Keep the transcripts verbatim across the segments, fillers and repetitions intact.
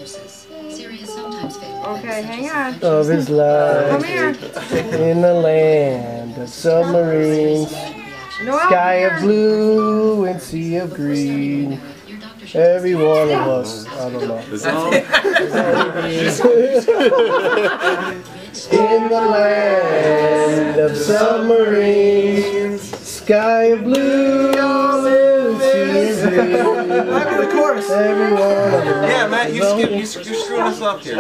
Okay, hang on. Of his life. Come here. In the land of submarines. No, Sky of blue and sea of green. Every one of us. I don't know. In the land of submarines. Sky of blue and sea of green. Back to the chorus. Every one of us. Yeah, Matt, you skip, you, you're screwing us up here.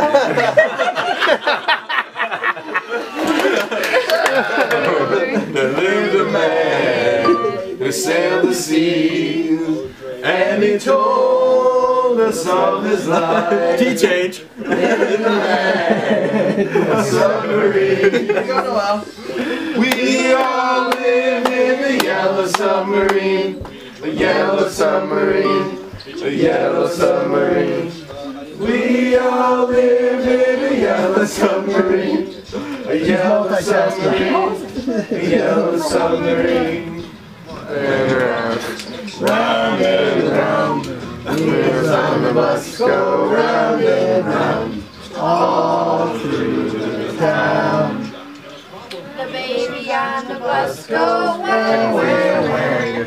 There lived a man who sailed the seas, and he told us of his life. Key change. In the land of submarines. We all live in the yellow submarine, a yellow submarine, a yellow submarine. We all live in a yellow submarine, a yellow submarine, a yellow submarine. And round, round and round, wheels on the bus go round and round, all through the town. The baby on the bus goes where, where, where,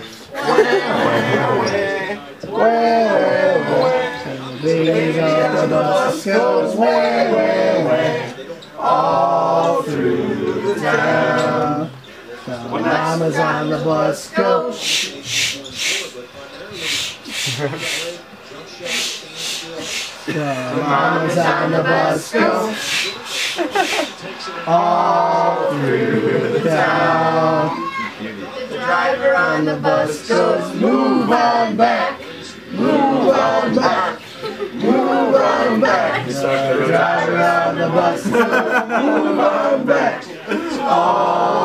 Where, where, the baby on the bus goes where, where, where, all through the town. The mamas on the bus go shh, shh, shh. The mamas on the bus go all through the town. the driver on the bus goes Move on back, move on back, move on back. The driver on the bus goes move on back, all